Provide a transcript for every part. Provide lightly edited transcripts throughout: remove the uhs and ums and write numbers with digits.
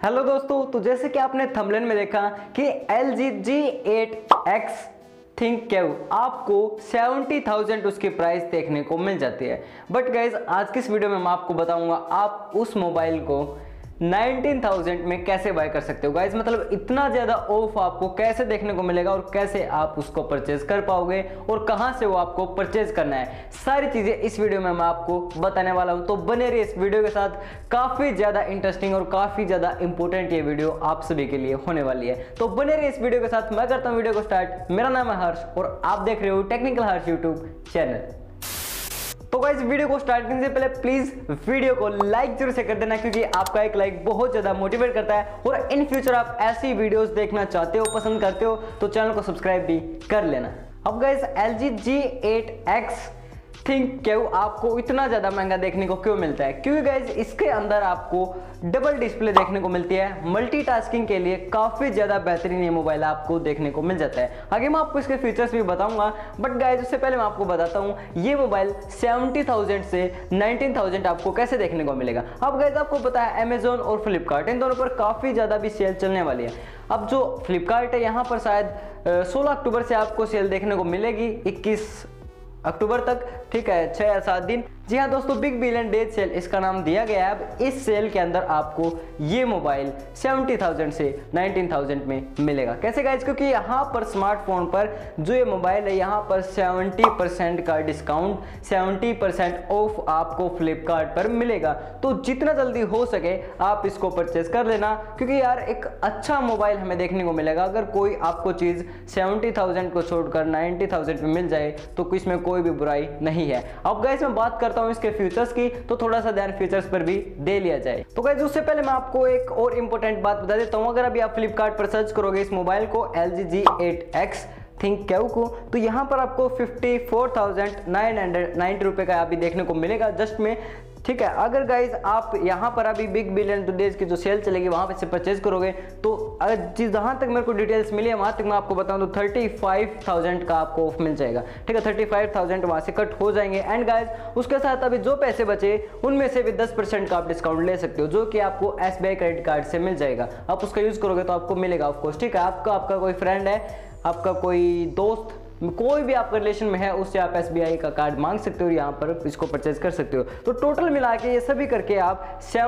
Hello दोस्तों, तो जैसे कि आपने थंबनेल में देखा कि LG G8X ThinkCev आपको 70,000 उसकी प्राइस देखने को मिल जाती है। बट गाइज आज की इस वीडियो में मैं आपको बताऊंगा आप उस मोबाइल को 19,000 में कैसे बाय कर सकते हो। गाइज मतलब इतना ज़्यादा ऑफ आपको कैसे देखने को मिलेगा और कैसे आप उसको परचेज कर पाओगे और कहां से वो आपको परचेज करना है, सारी चीज़ें इस वीडियो में मैं आपको बताने वाला हूं। तो बने रहिए इस वीडियो के साथ, काफ़ी ज़्यादा इंटरेस्टिंग और काफ़ी ज़्यादा इंपॉर्टेंट ये वीडियो आप सभी के लिए होने वाली है। तो बने रहिए इस वीडियो के साथ। मैं करता हूँ वीडियो को स्टार्ट। मेरा नाम है हर्ष और आप देख रहे हो टेक्निकल हर्ष यूट्यूब चैनल। तो गाइस वीडियो को स्टार्ट करने से पहले प्लीज वीडियो को लाइक जरूर से कर देना, क्योंकि आपका एक लाइक बहुत ज्यादा मोटिवेट करता है और इन फ्यूचर आप ऐसी वीडियोस देखना चाहते हो, पसंद करते हो तो चैनल को सब्सक्राइब भी कर लेना। अब गाइस LG G8X ThinkCev आपको इतना ज़्यादा महंगा देखने को क्यों मिलता है? क्योंकि गाइज इसके अंदर आपको डबल डिस्प्ले देखने को मिलती है। मल्टीटास्किंग के लिए काफ़ी ज़्यादा बेहतरीन ये मोबाइल आपको देखने को मिल जाता है। आगे मैं आपको इसके फीचर्स भी बताऊंगा, बट गाइज उससे पहले मैं आपको बताता हूँ ये मोबाइल 70,000 से 19,000 आपको कैसे देखने को मिलेगा। अब गाइज आपको पता है अमेजोन और फ्लिपकार्ट इन दोनों पर काफ़ी ज़्यादा भी सेल चलने वाली है। अब जो फ्लिपकार्ट है यहाँ पर शायद 16 अक्टूबर से आपको सेल देखने को मिलेगी, 21 अक्टूबर तक, ठीक है, 6 या 7 दिन। जी हाँ दोस्तों, बिग बिलियन डेज सेल इसका नाम दिया गया है। अब इस सेल के अंदर आपको ये मोबाइल 70,000 से 19,000 में मिलेगा। कैसे गाइज? क्योंकि यहाँ पर स्मार्टफोन पर जो ये मोबाइल है यहाँ पर 70% का डिस्काउंट, 70% ऑफ आपको फ्लिपकार्ट पर मिलेगा। तो जितना जल्दी हो सके आप इसको परचेज कर लेना, क्योंकि यार एक अच्छा मोबाइल हमें देखने को मिलेगा। अगर कोई आपको चीज़ 70,000 को छोड़कर 90,000 में मिल जाए तो इसमें कोई भी बुराई नहीं है। अब गाइस मैं बात करता हूं इसके फीचर्स की, तो थोड़ा सा ध्यान फीचर्स पर भी दे लिया जाए। तो गाइस उससे पहले मैं आपको एक और इंपॉर्टेंट बात बता देता हूं। अगर अभी आप फ्लिपकार्ट पर सर्च करोगे इस मोबाइल को LG G8X ThinkCev को, तो यहाँ पर आपको 54,990 रुपये का अभी देखने को मिलेगा जस्ट में, ठीक है। अगर गाइज आप यहाँ पर अभी बिग बिलियन डेज की जो सेल चलेगी वहाँ पे से परचेज करोगे तो अगर जहाँ तक मेरे को डिटेल्स मिली है वहाँ तक मैं आपको बताऊँ तो 35,000 का आपको ऑफ मिल जाएगा, ठीक है। 35,000 वहाँ से कट हो जाएंगे। एंड गाइज उसके साथ अभी जो पैसे बचे उनमें से भी 10% का आप डिस्काउंट ले सकते हो, जो कि आपको SBI क्रेडिट कार्ड से मिल जाएगा। आप उसका यूज़ करोगे तो आपको मिलेगा ऑफकोर्स, ठीक है। आपका कोई फ्रेंड है, आपका कोई दोस्त, कोई भी आपका रिलेशन में है, उससे आप SBI का कार्ड मांग सकते हो, यहाँ पर इसको परचेज कर सकते हो। तो टोटल मिला के ये सभी करके आप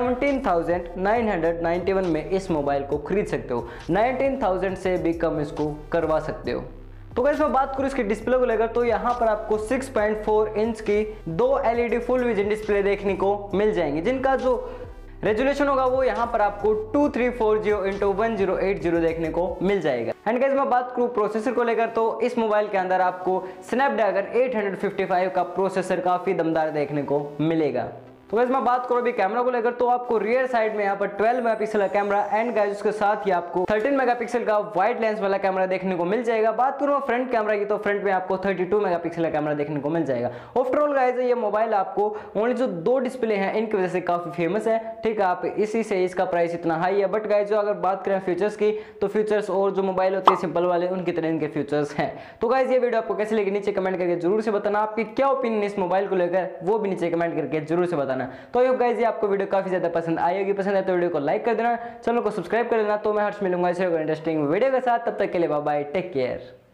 17,991 में इस मोबाइल को खरीद सकते हो। 19,000 से भी कम इसको करवा सकते हो। तो गाइस मैं बात करूँ इसके डिस्प्ले को लेकर, तो यहाँ पर आपको 6.4 इंच की 2 LED फुल विजन डिस्प्ले देखने को मिल जाएंगी, जिनका जो रेजोल्यूशन होगा वो यहाँ पर आपको 2340x1080 देखने को मिल जाएगा। एंड गाइस मैं बात करूँ प्रोसेसर को लेकर, तो इस मोबाइल के अंदर आपको स्नैपड्रैगन 855 का प्रोसेसर काफ़ी दमदार देखने को मिलेगा। तो गाइस मैं बात करूँ अभी कैमरा को लेकर, तो आपको रियर साइड में यहाँ पर 12 मेगापिक्सल का कैमरा एंड गाइस उसके साथ ही आपको 13 मेगापिक्सल का वाइड लेंस वाला कैमरा देखने को मिल जाएगा। बात करूँ फ्रंट कैमरा की, तो फ्रंट में आपको 32 मेगापिक्सल का कैमरा देखने को मिल जाएगा। ओवरऑल गाइस ये मोबाइल आपको ओनली जो 2 डिस्प्ले हैं इनकी वजह से काफ़ी फेमस है, ठीक है। आप इसी से इसका प्राइस इतना हाई है। बट गाइस जो अगर बात करें फीचर्स की, तो फीचर्स और जो मोबाइल होते हैं सिंपल वाले उनकी तरह इनके फीचर्स हैं। तो गाइस ये वीडियो आपको कैसे लगी नीचे कमेंट करके जरूर से बताना। आपकी क्या ओपिनियन इस मोबाइल को लेकर वो भी नीचे कमेंट करके जरूर से बताना। तो आई होप गाइस ये आपको वीडियो काफी ज्यादा पसंद आई होगी। पसंद है तो वीडियो को लाइक कर देना, चैनल को सब्सक्राइब कर देना। तो मैं हर्ष मिलूंगा इसे इंटरेस्टिंग वीडियो के साथ, तब तक के लिए बाय बाय, टेक केयर।